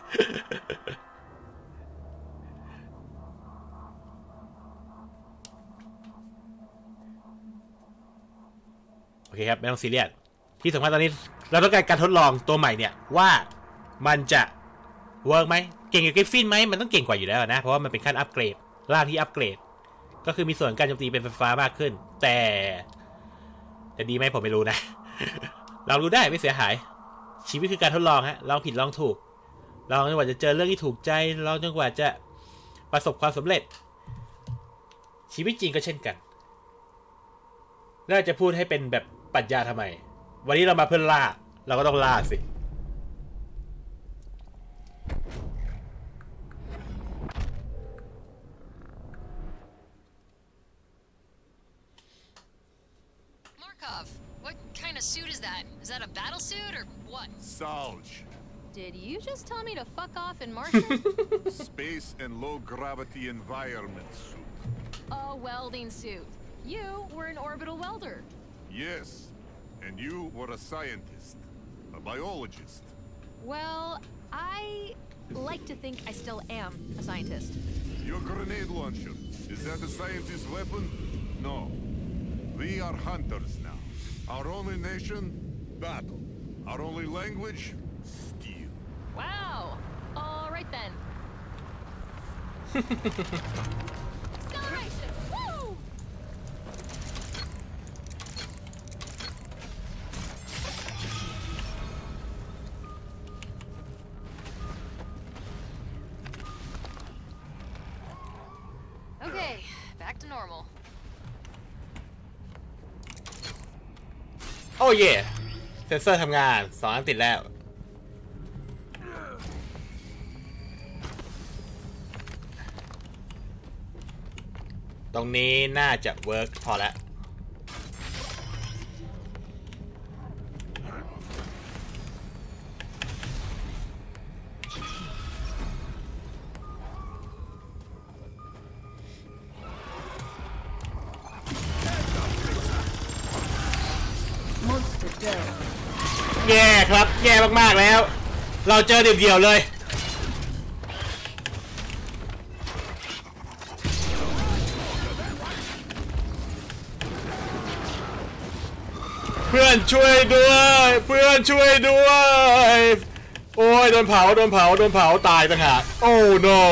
โอเคครับไม่ต้องซีเรียสที่สำคัญตอนนี้เราต้องการทดลองตัวใหม่เนี่ยว่ามันจะเวิร์กไหมเก่งกับกริฟฟินไหมมันต้องเก่งกว่าอยู่แล้วนะเพราะว่ามันเป็นขั้นอัปเกรดล่างที่อัปเกรดก็คือมีส่วนการโจมตีเป็นไฟฟ้ามากขึ้นแต่ดีไหมผมไม่รู้นะ เรารู้ได้ไม่เสียหายชีวิตคือการทดลองฮะลองผิดลองถูกลองจนกว่าจะเจอเรื่องที่ถูกใจลองจนกว่าจะประสบความสำเร็จชีวิตจริงก็เช่นกันน่าจะพูดให้เป็นแบบปรัชญาทำไมวันนี้เรามาเพื่อล่าเราก็ต้องล่าสิ Markov, what kind of suit is that? Is that a battle suit or what? Salge. Did you just tell me to fuck off in Martian? Space and low-gravity environment suit. A welding suit. You were an orbital welder. Yes, and you were a scientist. A biologist. Well, I like to think I still am a scientist. Your grenade launcher. Is that a scientist's weapon? No. We are hunters now. Our only nation, battle. Our only language, steal. Wow. All right then. Acceleration! Woo! Okay, back to normal. โอ้เย่เซนเซอร์ทำงาน2 อันติดแล้วตรงนี้น่าจะเวิร์กพอแล้วแย่ครับแย่มากๆแล้วเราเจอเดี่ยวๆเลยเพื่อนช่วยด้วยเพื่อนช่วยด้วยโอ้ยโดนเผาโดนเผาโดนเผาตายต่างหากโอ้ no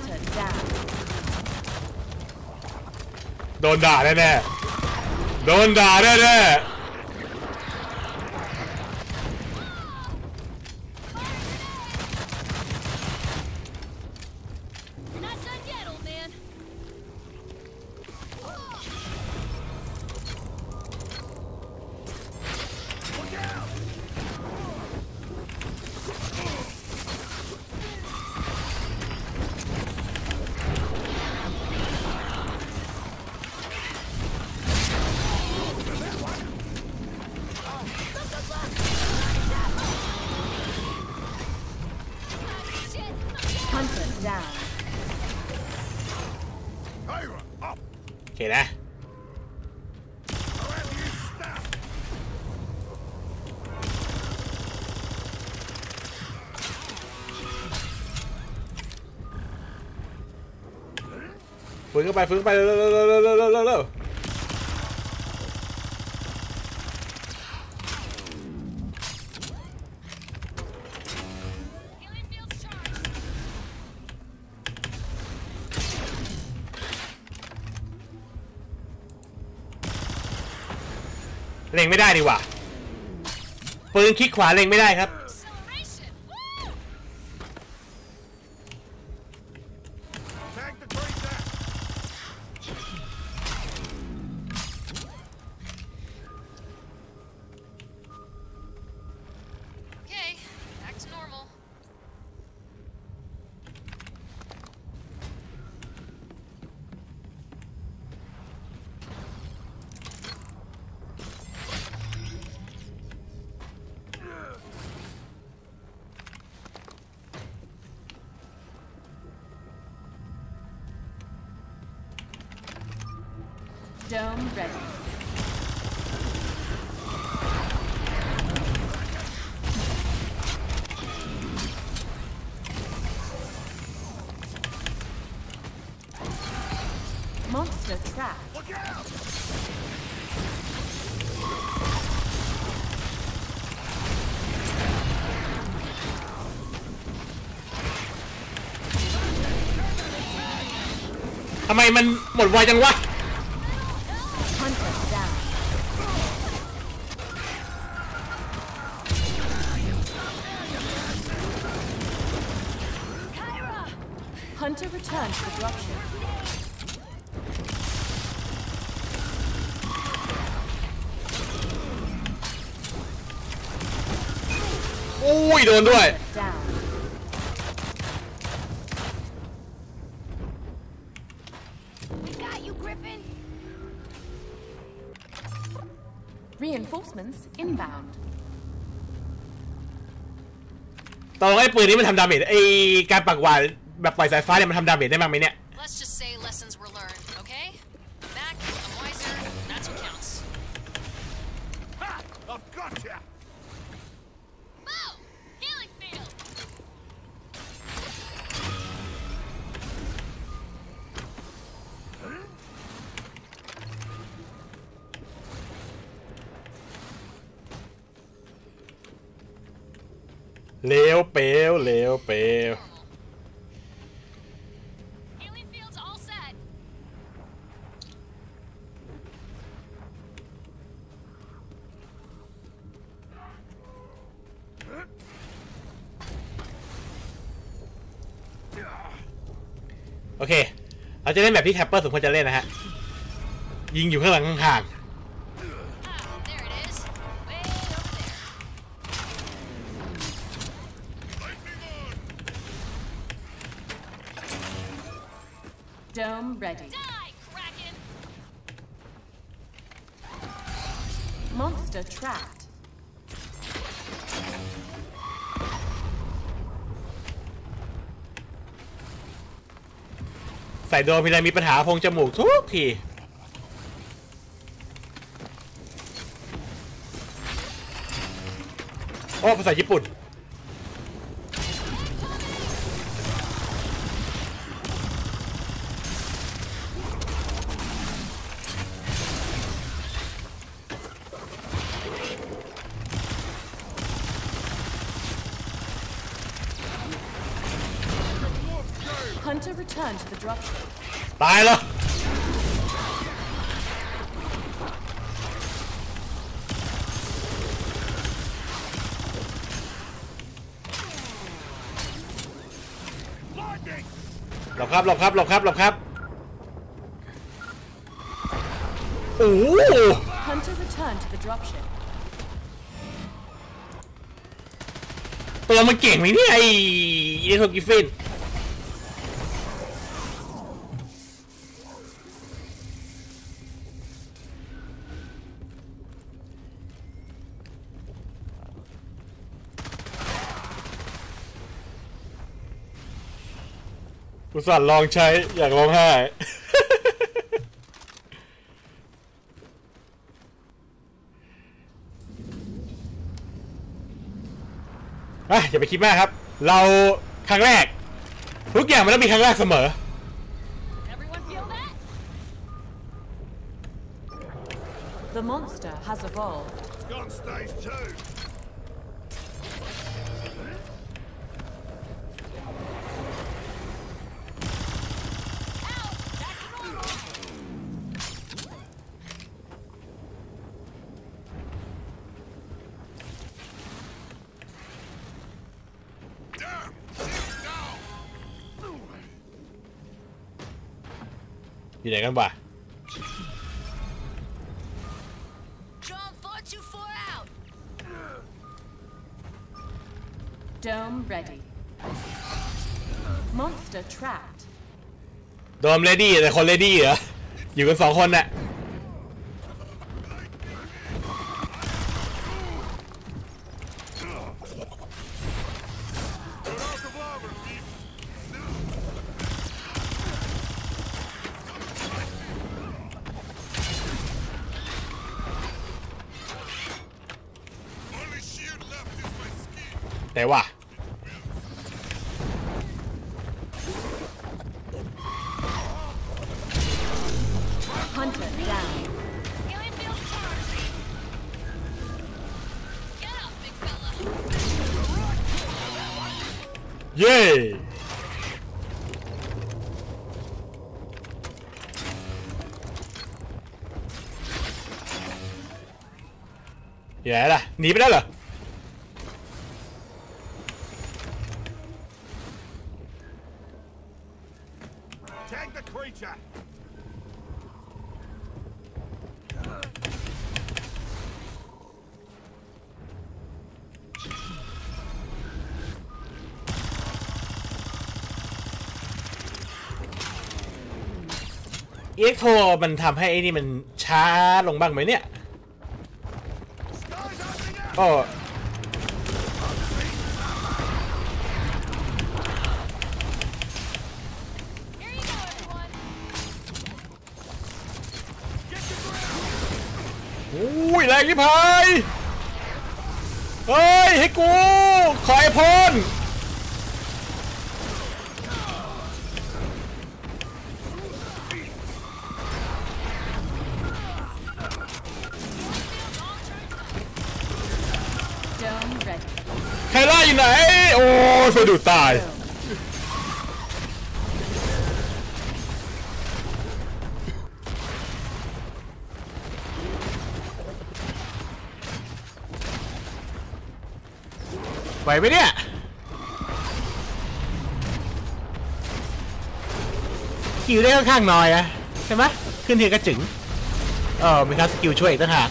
โดนด่าแน่ๆโดนด่าแน่ๆโอเคนะฟื้นเข้าไปฟื้นเข้าไปเร็วเล็งไม่ได้ดีกว่าปืนคลิกขวาเล็งไม่ได้ครับ Dome ready. Monster trap. Look out! ทำไมมันหมดไวจังวะ Hunter returned to the dropship. โอ้ยโดนด้วย We got you, Griffin. Reinforcements inbound. ตอนไอ้ปืนนี้มันทำดาเมจไอ้การปักหวานแบบปล่อยสายฟ้าเนี่ยมันทำดาเมจได้บ้างไหมเนี่ย Let's just say lessons were learned, okay? I'm back, I'm wiser, that's what counts. Ha! I've got ya! Boom! Healing field! เลวเปลวเลวเปลว Healing fields all set. โอเคเราจะเล่นแบบที่แท็ปเปอร์สมควรจะเล่นนะฮะยิงอยู่ข้างหลังห่าง There it is. Way over there. Dome ready. Die, Kraken. Monster trapped. ใส่โดนมีอะไรมีปัญหาพงจมูกทุกทีโอ้ภาษาญี่ปุ่น Hunter returned to the dropship. ตายแล้วหลบครับหลบครับหลบครับหลบครับโอ้โห Hunter returned to the dropship. ตัวมันเก่งไหมเนี่ยไอ้เดโทกิฟฟินอุตส่าห์ลองใช้อยากร้องไห้อย่าไปคิดมากครับเราครั้งแรกทุกอย่างมันต้องมีครั้งแรกเสมอ Everyone feel that? The monster has evolved. Gun stage 2. Damn! Down! อยู่ไหนกันวะ Jump 424 out. Dome ready. Monster trapped. โดมเลดี้แต่คนเลดี้เหรออยู่กัน2 คนน่ะ Only shield left is my skin. แต่ว่า Hunter down. Healing field charged. Get up, big fella. เย้อยู่ไหนล่ะหนีไปแล้วเหรอ Tag the creature. เอ็กโทมันทำให้ไอ้นี่มันช้าลงบ้างไหมเนี่ย โอ้ Here you go, everyone. อุ้ยแรงที่พายเฮ้ยให้กูขอไอพร Dome ready. ใครล่าอยู่ไหนยไฟดูดตายไหวไหมเนี่ยคิวได้ค่อนข้างน้อยอะใช่ไหมขึ้นเทียกระจึงมีการสกิลช่วยอีกต่างหาก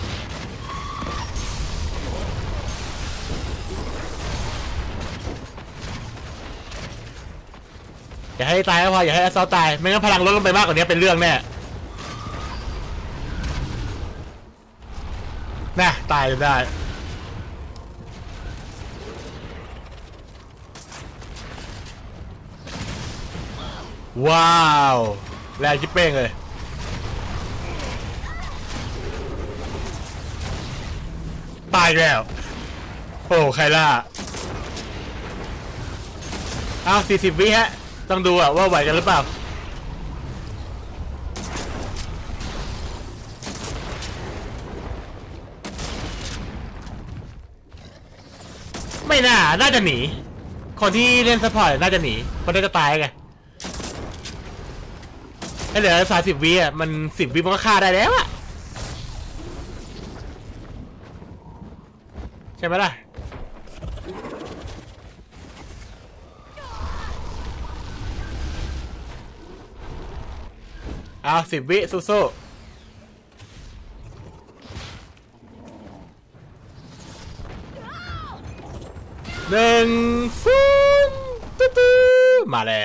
อย่าให้ตายก็พออย่าให้แอสซอลตายไม่งั้นพลังลดลงไปมากกว่านี้เป็นเรื่องแน่น่ะตายจนได้ว้าวแรงจิ๊บเป้งเลยตายแล้วโอ้ใครล่ะอ้าว40 วิฮะต้องดูว่าไหวกันหรือเปล่าไม่น่าจะหนีคนที่เล่นซัพพอร์ตน่าจะหนีเพราะน่าจะตายไงถ้าเหลือ30 วิอ่ะมัน10 วิมันก็ฆ่าได้แล้วอ่ะใช่ไหมล่ะเอา10 วิสู้ๆ1 ตู้มาแล้ว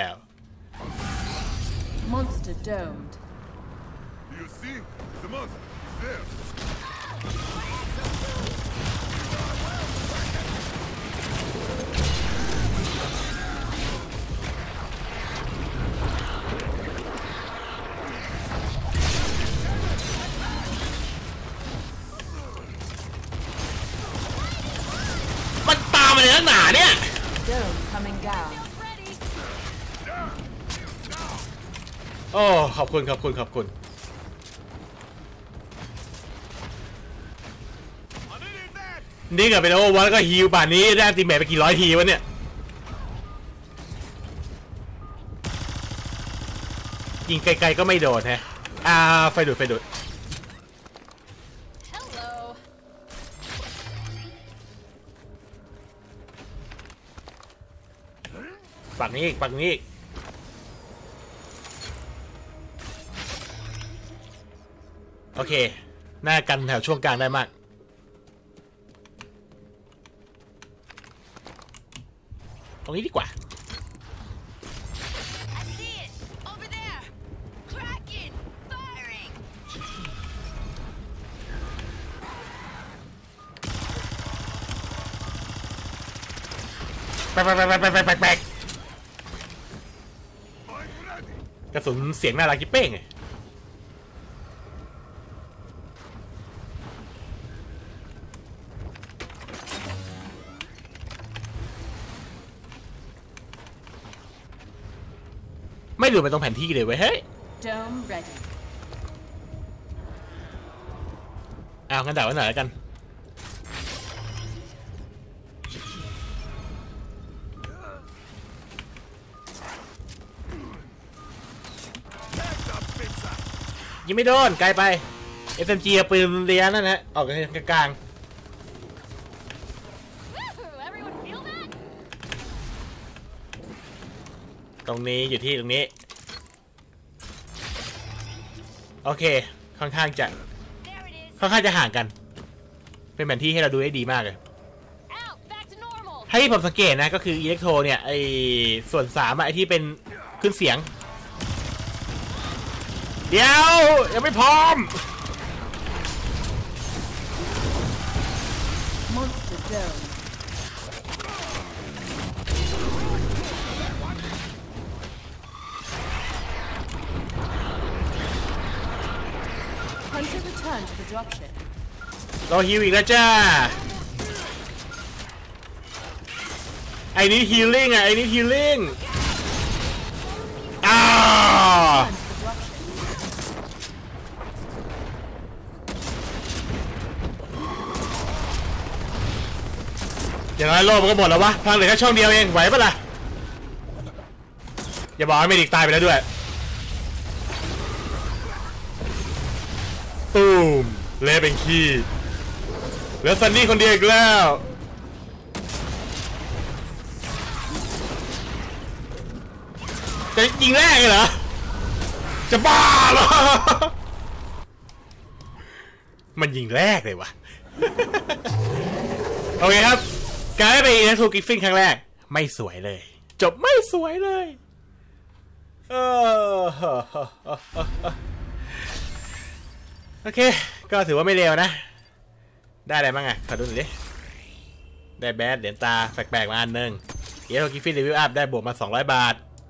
Monster domed. You see? The monster is there. มันตามมาเลยนักหนาเนี่ย Dome coming down. โอ้ขอบคุณนี่กับเป็นโอวันก็ฮิวป่านนี้ได้ตีแมทไปกี่ร้อยทีวะเนี่ยยิงไกลๆก็ไม่โดนแฮะไฟดูด Hello. ฝั่งนี้อีกโอเคหน้ากันแถวช่วงกลางได้มากตรงนี้ดีกว่า I see it. Over there. Kraken. Firing. แปลกกระสุนเสียงน่ารักจิ๊บเป้งไงไม่ดูไปตรงแผนที่เลยเว้ยเฮ้ย Dome ready. งั้นด่าไว้หน่อยแล้วกันยิงไม่โดนไกลไป SMG ปืนเรียนนั่นฮะออกกลาง Everyone feel that? ตรงนี้อยู่ที่ตรงนี้โอเคค่อนข้างจะ There it is. ห่างกัน เป็นแผนที่ให้เราดูได้ดีมากเลย Out. Back to normal. ให้ผมสังเกตนะก็คืออิเล็กโทรเนี่ยไอส่วน3ไอที่เป็นขึ้นเสียงเดี๋ยวยังไม่พร้อม Monster domed. Hunter returned to the dropship. เราฮิวอีกแล้วจ้าไอ้นี่ฮีลลิ่งไอ้นี่ฮีลลิ่งอย่างไรโลกมันก็หมดแล้ววะพังเหลือแค่ช่องเดียวเองไหวปะล่ะอย่าบอกให้เมดิกตายไปแล้วด้วยตูมเละเป็นขี้เหลือซันนี่คนเดียวอีกแล้วจะยิงแรกเลยเหรอจะบ้าเหรอมันยิงแรกเลยวะ โอเคครับการได้ไปอินทูกิฟฟินครั้งแรกไม่สวยเลยจบไม่สวยเลยโอเคก็ถือว่าไม่เลวนะได้อะไรบ้างอ่ะขอดูหน่อยดิได้แบดเหรียญตาแปลกๆมาอันนึงอินทูกิฟฟินรีวิวอัพได้บวกมา200 บาท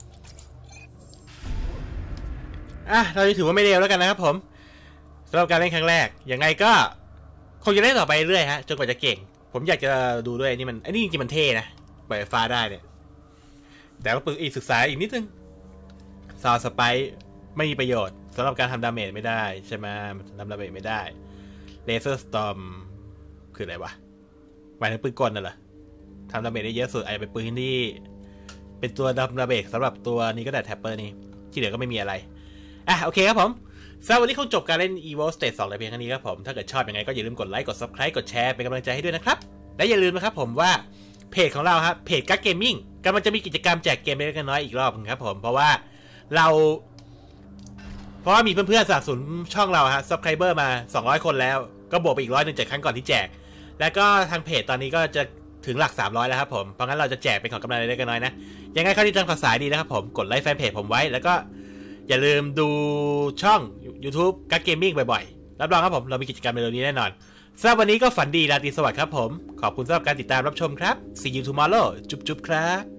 เราจะถือว่าไม่เลวแล้วกันนะครับผมสำหรับการเล่นครั้งแรกยังไงก็คงจะเล่นต่อไปเรื่อยฮะจนกว่าจะเก่งผมอยากจะดูด้วยนี่มันจริงๆมันเท่นะปล่อยฟ้าได้เนี่ยแต่ก็อีกศึกษาอีกนิดนึงซาวสไปร์ไม่มีประโยชน์สำหรับการทำดาเมจไม่ได้ใช่ไหมทำดาเมจไม่ได้เลเซอร์สตอมคืออะไรวะหมายถึงปืนกลน่ะเหรอทำดาเมจได้เยอะสุดอาจจะเป็นปืนที่เป็นตัวดาเมจสำหรับตัวนี้ก็แต่แท็ปเปอร์นี่ที่เหลือก็ไม่มีอะไรโอเคครับผมสำหรับวันนี้คงจบการเล่น Evo Stage 2แต่เพียงแค่นี้ครับผมถ้าเกิดชอบยังไงก็อย่าลืมกดไลค์กด Subscribe กดแชร์เป็นกำลังใจให้ด้วยนะครับและอย่าลืมนะครับผมว่าเพจของเราครับเพจกั๊กเกมมิ่งกำลังจะมีกิจกรรมแจกเกมเล็กๆน้อยๆอีกรอบครับผมเพราะว่ามีเพื่อนๆสนับสนุนช่องเราฮะ Subscriber มา200 คนแล้วก็บวกไปอีก100จากครั้งก่อนที่แจกแล้วก็ทางเพจตอนนี้ก็จะถึงหลัก300แล้วครับผมเพราะงั้นเราจะแจกเป็นของกำลังเล็กๆน้อยๆนะยังไงเข้าที่ตามข่าวสารดีนะครับผมกดไลค์แฟนเพจผมไว้แล้วก็อย่าลืมดูช่อง YouTube กั๊กเกมมิ่งบ่อยๆรับรองครับผมเรามีกิจกรรมในเร็วนี้แน่นอนสำหรับวันนี้ก็ฝันดีราตรีสวัสดิ์ครับผมขอบคุณสำหรับการติดตามรับชมครับ See you tomorrow จุ๊บๆครับ